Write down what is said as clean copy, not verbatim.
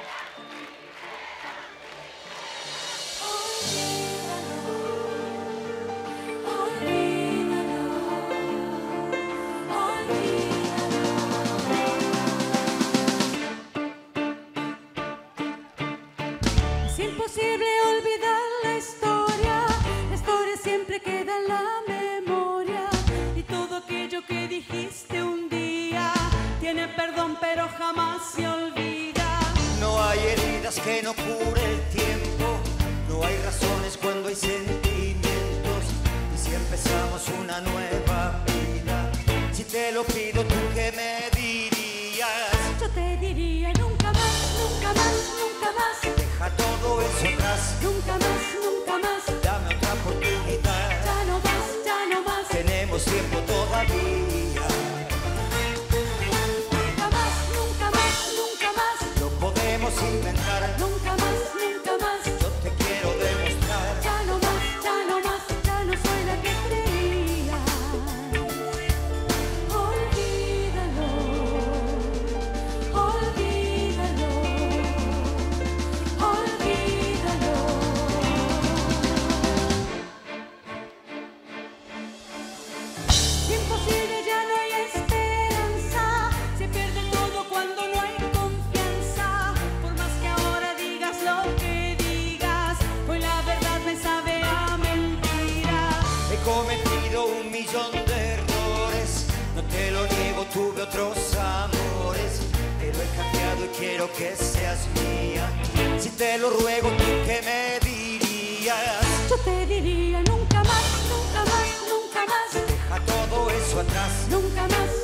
Es imposible olvidar la historia siempre queda en la memoria, y todo aquello que dijiste un día tiene perdón pero jamás se olvida. No hay heridas que no cure el tiempo, no hay razones cuando hay sentimientos, y si empezamos una nueva vida, si te lo pido, ¿tú qué me dirías? Yo te diría nunca más, nunca más, nunca más. Deja todo eso atrás. Nunca más, nunca más. Dame otra oportunidad. Ya no más, ya no más. Tenemos tiempo todavía. Nunca más, nunca más, nunca más. Lo podemos inventar. Nunca más, nunca más. Yo te quiero demostrar. Ya no más, ya no más. Ya no soy la que creía. Olvídalo, olvídalo, olvídalo. Imposible, ya no hay esperanza. Se pierde todo cuando no hay confianza. Por más que ahora digas lo que digas, hoy la verdad me sabe a mentira. He cometido 1.000.000 de errores, no te lo niego, tuve otros amores, pero he cambiado y quiero que seas mía. Si te lo ruego, ¿tú qué me dirías? Yo te diría nunca más, nunca más, nunca más. Deja todo eso atrás. Nunca más.